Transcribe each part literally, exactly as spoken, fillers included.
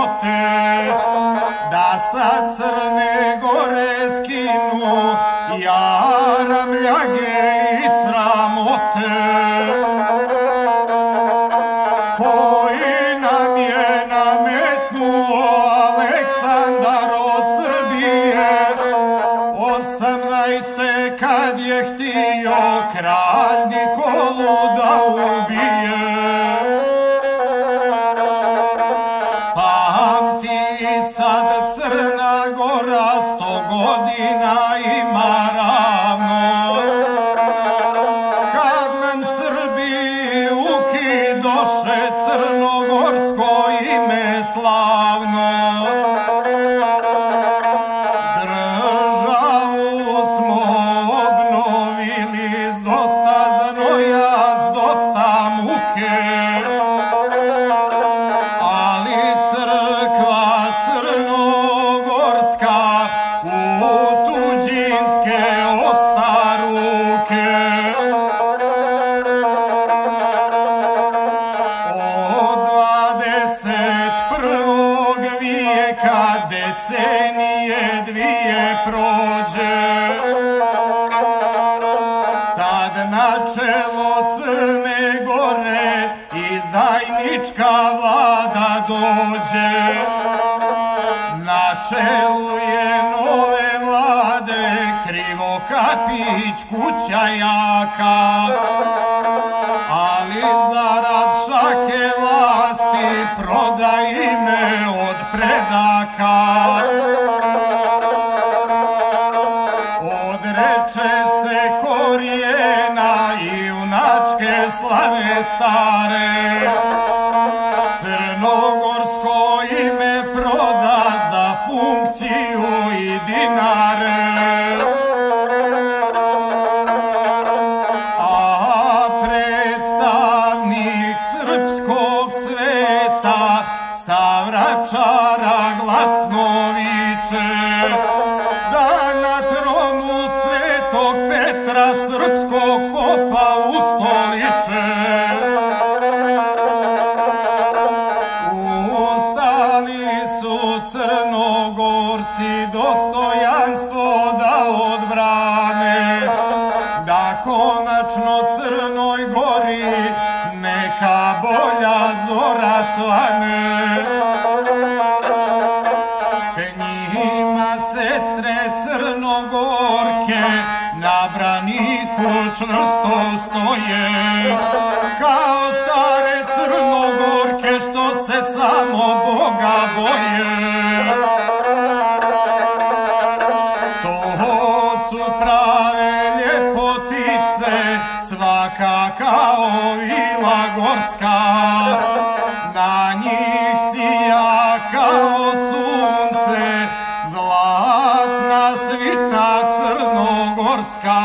sramote, da sa Crne Gore skinu jaram ljage i sramote. Koji nam je nametnuo Aleksandar od Srbije, osamnaeste kad je htio kralj Nikolu da ubije. Pamti sad Crna Gora sto godina ima ravno, kad nam Srbi ukidoše crnogorsko ime slavno. Državu smo obnovili s dosta znoja, s dosta muke, ali crkva crnogorska u tuđinske ostaruke. Od dvadeset prvog vijeka decenije dvije prođe, tad na čelo Crne Gore izdajnička vlada dođe. Na čelu je nove vlade Krivokapić Kućajaka, ali zarad šake vlasti proda ime od predaka. Odreče se korijena i junačke slave stare, crnogorsko ime proda za funkciju i dinare. A predstavnik srpskog sveta sa Vračara glasno viče, da na tronu Svetog Petra srpskog popa ustoliče. Ustali su Crnogorci dostojanstvo da odbrane, da konačno Crnoj Gori neka bolja zora svane. S njima sestre Crnogorke na braniku čvrsto stoje, kao stare Crnogorke što se samo Boga boje. To su prave ljepotice, svaka kao vila gorska, na njih sija kao sunce zlatna svita crnogorska.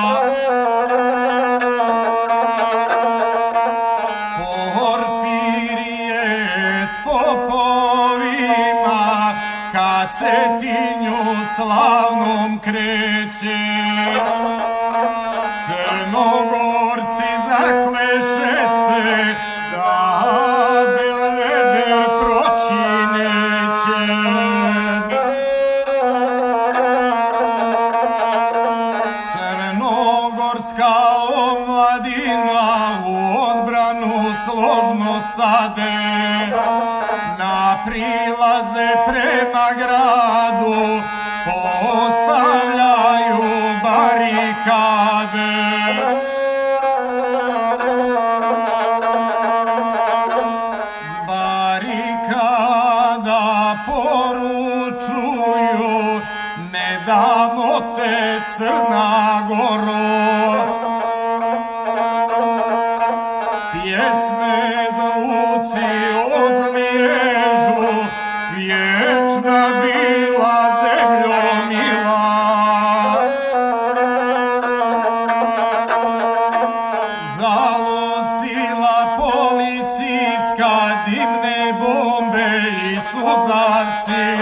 Porfirije s popovima ka Cetinju slavnom kreće, Crnogorci zakleše se da Belveder proći neće. Crnogorska omladina u odbranu složno stade, na prilaze prema gradu postavljaju barikade. Z barikada poručuju, ne damo te Crna Goro. Pjesme zvuci odliježu, vječna bila zemljo mila. Zalud sila policijska, dimne bombe i suzavci,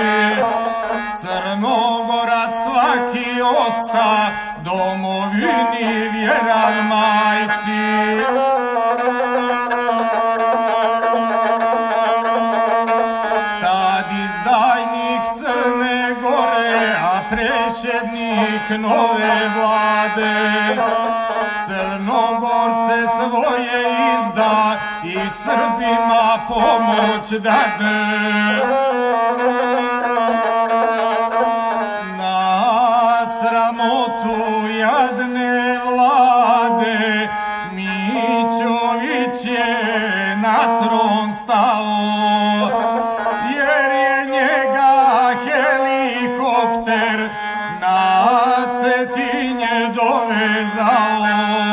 Crnogorac svaki osta domovini vjeran majci. Ta nove vlade. Crnogorce svoje izda i Srbima pomoć dade. Na sramotu jadne vlade Mićović je na tron stao, jer je njega helikopter na Cetinje dovezao.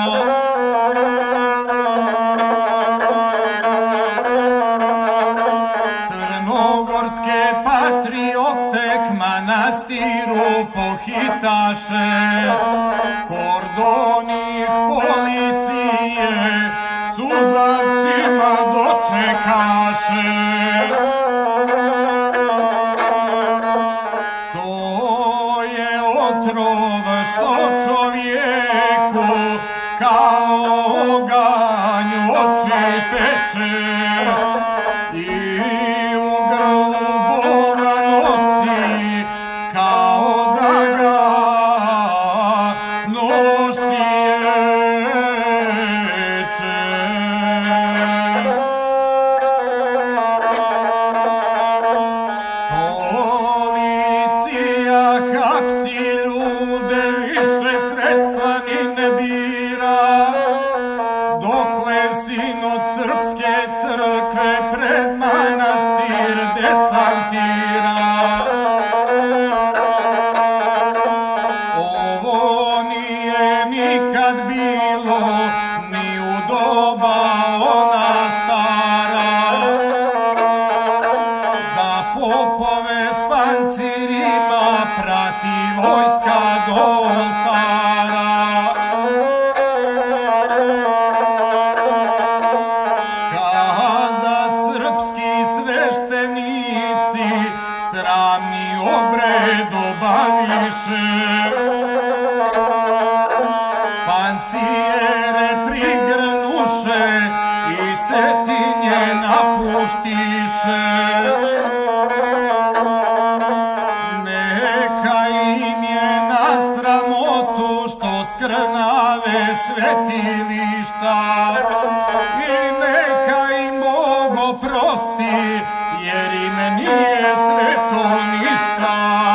Crnogorske patriote k manastiru pohitaše, kordonih policije suzavcima dočekaše. To je otrov što čovjeku kao oganj oči peče i u grlu Boga nosi kao da ga nosi ječe. Policija hapsi ljude, više sredstva ni ne bira, dokle sin od srpske crkve pred manastir desantira. Ovo nije nikad bilo ni u doba ona stara, da popove s pancirima prati vojska do oltara. Kada srpski sveštenici sramni obred obaviše, pancijere prigrnuše i Cetinje napuštiše. Neka im je na sramotu što skrnave svetilišta i neka im Bog oprosti, jer im nije sveto ništa.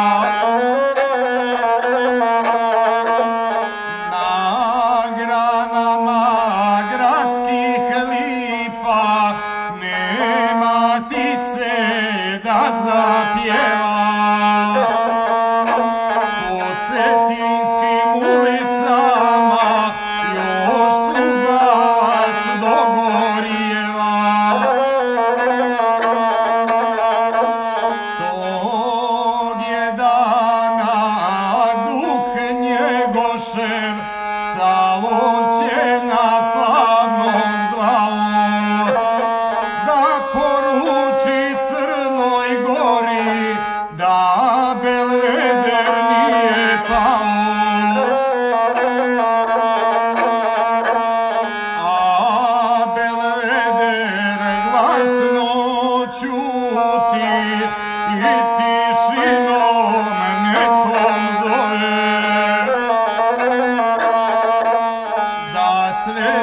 Na granama gradskih lipa nema ptice da zapjeva. Po cetinskim ulicama još suzavac dogorjeva. Tog je dana duh Njegošev sa Lovćena slavnog zvao, da poruči Crnoj Gori da Belveder nije pao. A Belveder glasno ćuti i tišinom nekom zove, da sve